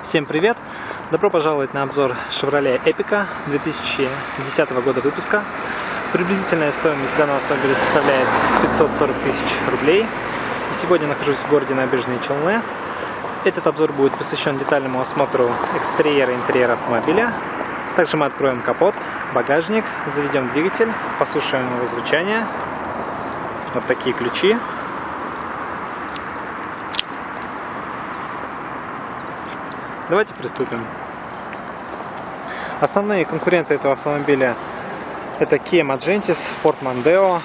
Всем привет! Добро пожаловать на обзор Chevrolet Epica 2010 года выпуска. Приблизительная стоимость данного автомобиля составляет 540 тысяч рублей. И сегодня нахожусь в городе Набережные Челны. Этот обзор будет посвящен детальному осмотру экстерьера и интерьера автомобиля. Также мы откроем капот, багажник, заведем двигатель, послушаем его звучание. Вот такие ключи. Давайте приступим. Основные конкуренты этого автомобиля это Kia Magentis, Ford Mondeo,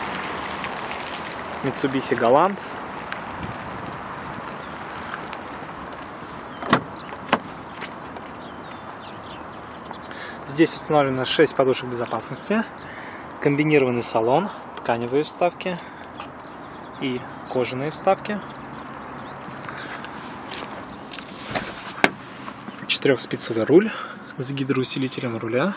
Mitsubishi Galant. Здесь установлено 6 подушек безопасности, комбинированный салон, тканевые вставки и кожаные вставки. 4-спицевый руль с гидроусилителем руля.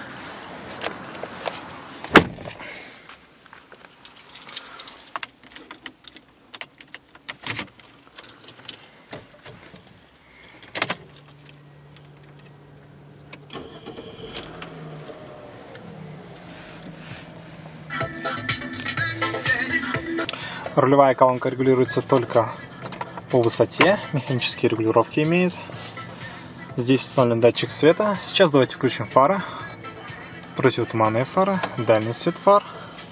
Рулевая колонка регулируется только по высоте, механические регулировки имеет. Здесь установлен датчик света. Сейчас давайте включим фары. Противотуманные фары, дальний свет фар.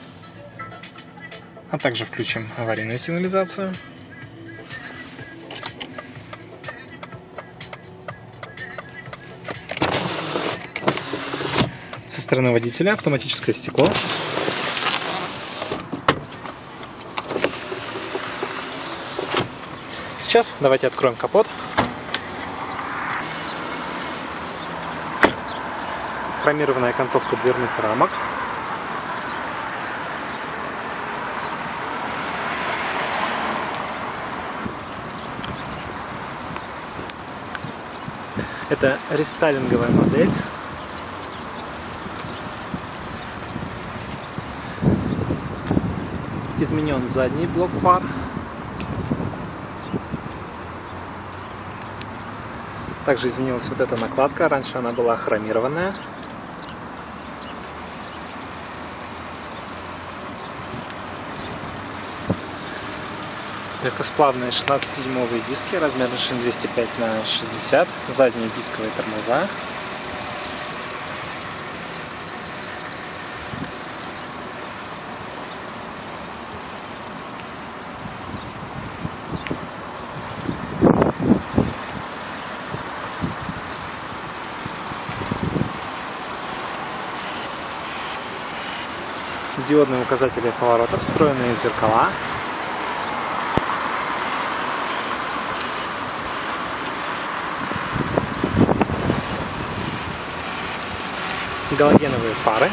А также включим аварийную сигнализацию. Со стороны водителя автоматическое стекло. Сейчас давайте откроем капот. Хромированная окантовка дверных рамок. Это рестайлинговая модель. Изменен задний блок фар. Также изменилась вот эта накладка. Раньше она была хромированная. Легкосплавные 16-дюймовые диски, размер шин 205/60, задние дисковые тормоза. Диодные указатели поворотов, встроенные в зеркала. Галогеновые фары.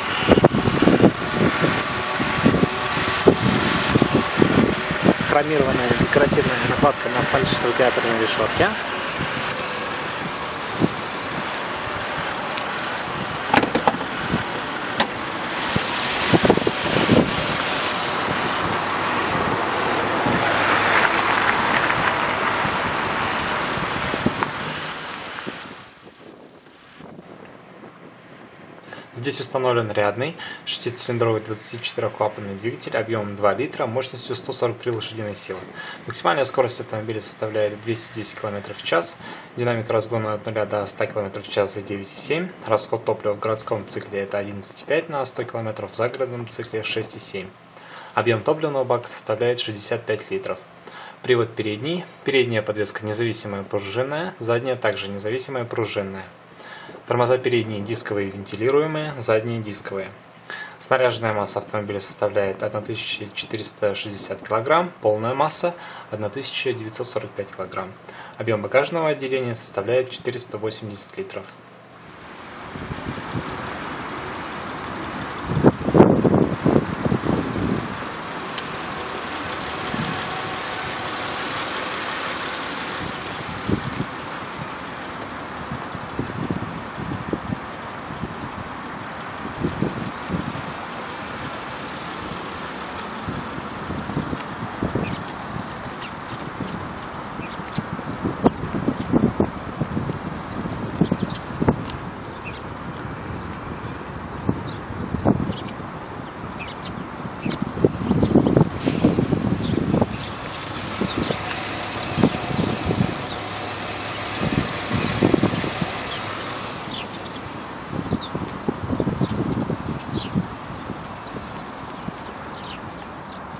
Хромированная декоративная накладка на фальш-радиаторной решетке. Здесь установлен рядный 6-цилиндровый 24-клапанный двигатель объемом 2 литра мощностью 143 лошадиные силы. Максимальная скорость автомобиля составляет 210 км в час, динамика разгона от 0 до 100 км в час за 9,7, расход топлива в городском цикле это 11,5 на 100 км, в загородном цикле 6,7. Объем топливного бака составляет 65 литров. Привод передний, передняя подвеска независимая пружинная, задняя также независимая пружинная. Тормоза передние дисковые вентилируемые, задние дисковые. Снаряженная масса автомобиля составляет 1460 кг, полная масса 1945 кг. Объем багажного отделения составляет 480 литров.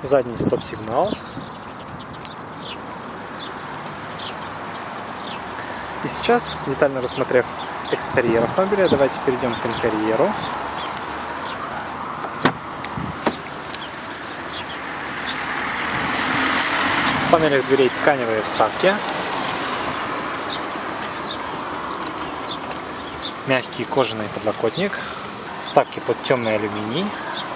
Задний стоп-сигнал. И сейчас, детально рассмотрев экстерьер автомобиля, давайте перейдем к интерьеру. В панелях дверей тканевые вставки. Мягкий кожаный подлокотник. Вставки под темный алюминий.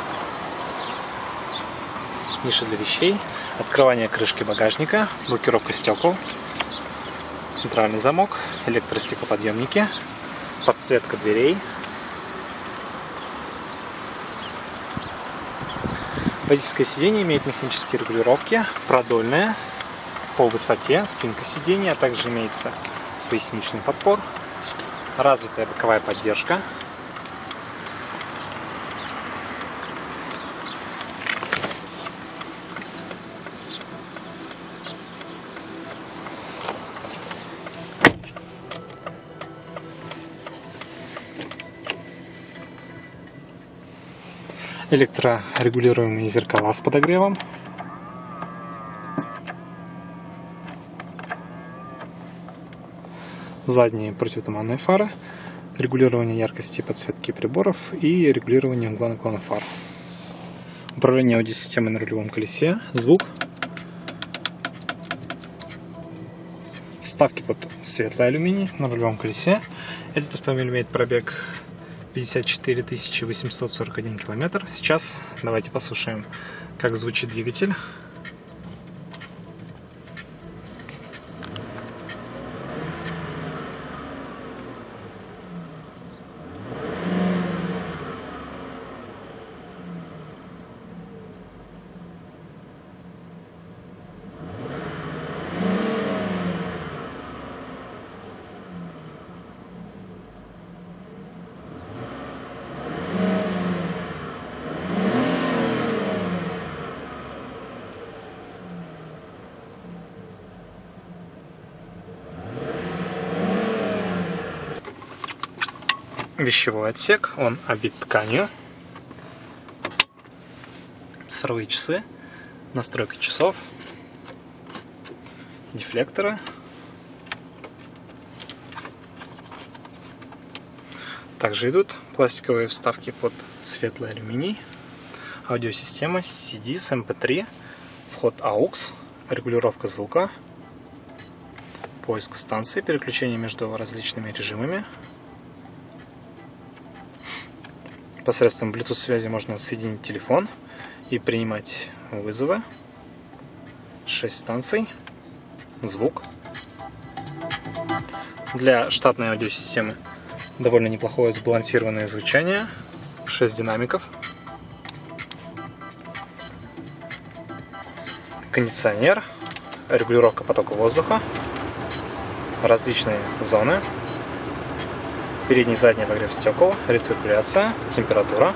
Ниша для вещей. Открывание крышки багажника. Блокировка стекол. Центральный замок. Электростеклоподъемники. Подсветка дверей. Водительское сиденье имеет механические регулировки. Продольное. По высоте. Спинка сиденья. А также имеется поясничный подпор. Развитая боковая поддержка. Электрорегулируемые зеркала с подогревом. Задние противотуманные фары. Регулирование яркости и подсветки приборов и регулирование угла наклона фар. Управление аудиосистемой на рулевом колесе. Звук. Вставки под светлый алюминий на рулевом колесе. Этот автомобиль имеет пробег 54 841 километр. Сейчас давайте послушаем, как звучит двигатель. Вещевой отсек, он обит тканью. Цифровые часы, настройка часов, дефлекторы. Также идут пластиковые вставки под светлый алюминий, аудиосистема CD с MP3, вход AUX, регулировка звука, поиск станции, переключение между различными режимами. Посредством Bluetooth связи можно соединить телефон и принимать вызовы. 6 станций. Звук. Для штатной аудиосистемы довольно неплохое сбалансированное звучание. 6 динамиков. Кондиционер. Регулировка потока воздуха. Различные зоны. Передний и задний обогрев стекол, рециркуляция, температура.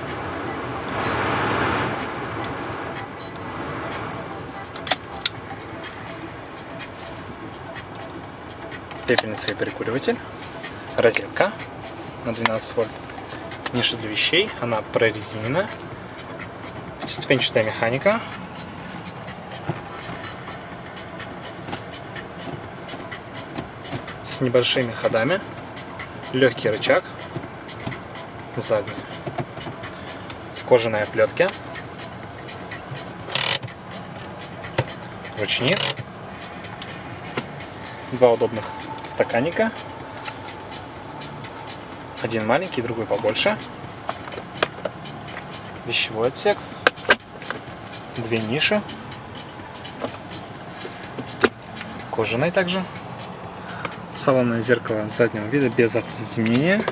Пепельница и прикуриватель. Розетка на 12 вольт. Ниша для вещей, она прорезинена. Пятиступенчатая механика. С небольшими ходами. Легкий рычаг, задний, в кожаной оплетке, ручник, 2 удобных стаканника, один маленький, другой побольше, вещевой отсек, 2 ниши, кожаный также. Салонное зеркало заднего вида без автозатемнения.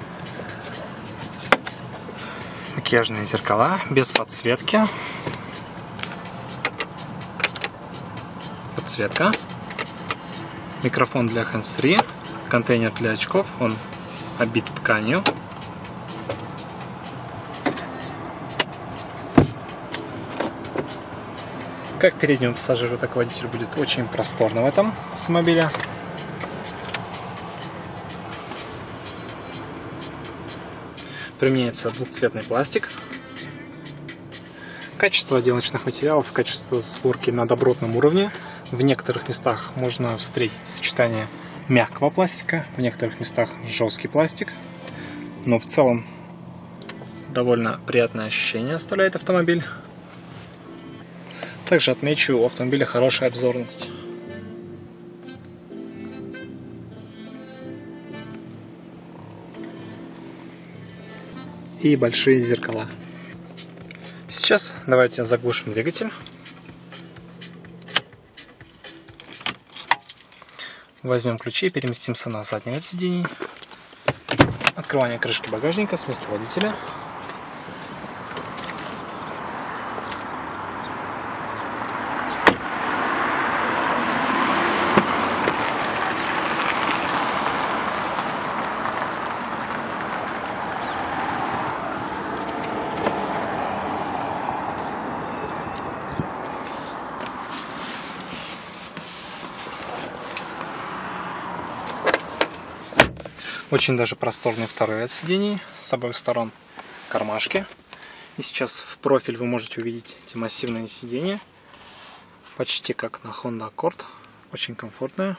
Макияжные зеркала без подсветки. Подсветка. Микрофон для hands-free. Контейнер для очков. Он обит тканью. Как переднему пассажиру, так и водителю будет очень просторно в этом автомобиле. Применяется двухцветный пластик. Качество отделочных материалов, качество сборки на добротном уровне. В некоторых местах можно встретить сочетание мягкого пластика, в некоторых местах жесткий пластик. Но в целом довольно приятное ощущение оставляет автомобиль. Также отмечу, у автомобиля хорошая обзорность. И большие зеркала. Сейчас давайте заглушим двигатель. Возьмем ключи и переместимся на задний ряд сидений. Открывание крышки багажника с места водителя. Очень даже просторный второй ряд сидений, с обоих сторон кармашки. И сейчас в профиль вы можете увидеть эти массивные сиденья, почти как на Honda Accord, очень комфортные.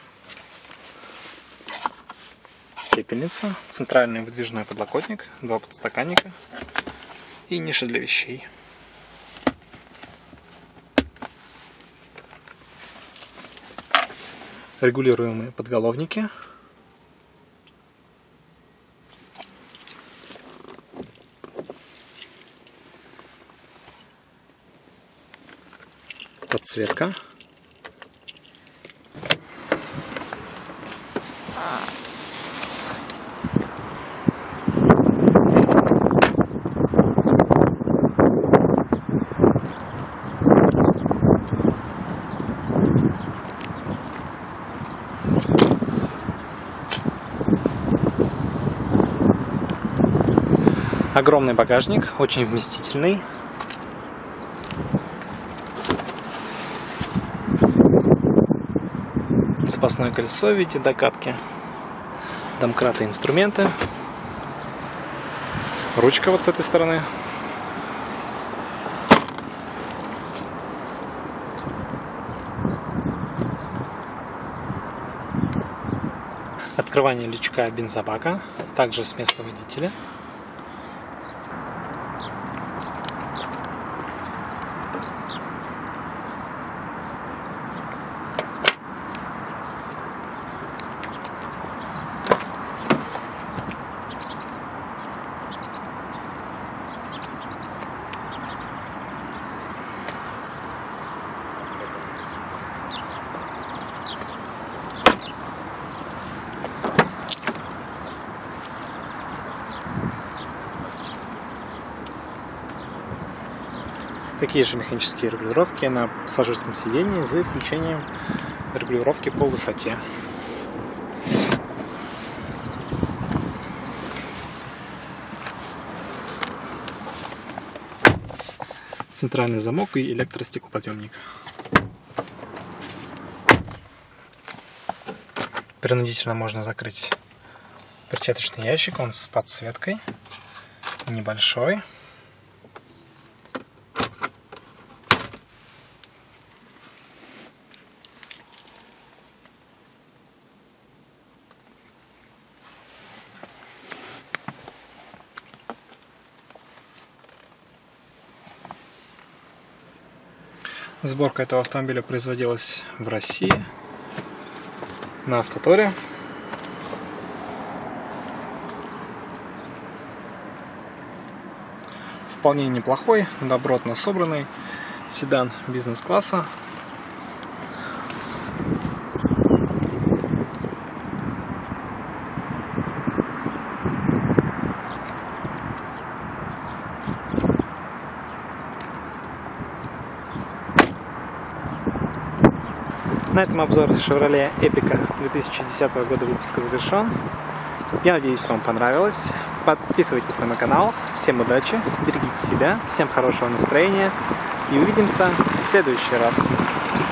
Пепельница, центральный выдвижной подлокотник, два подстаканника и ниша для вещей. Регулируемые подголовники. Подсветка. Огромный багажник, очень вместительный. Запасное колесо в виде докатки, домкраты, инструменты, ручка вот с этой стороны. Открывание лючка бензобака, также с места водителя. Такие же механические регулировки на пассажирском сидении, за исключением регулировки по высоте. Центральный замок и электростеклоподъемник. Принудительно можно закрыть перчаточный ящик, он с подсветкой, небольшой. Сборка этого автомобиля производилась в России, на Автоторе. Вполне неплохой, добротно собранный седан бизнес-класса. На этом обзор Chevrolet Epica 2010 года выпуска завершен. Я надеюсь, вам понравилось. Подписывайтесь на мой канал. Всем удачи, берегите себя, всем хорошего настроения и увидимся в следующий раз.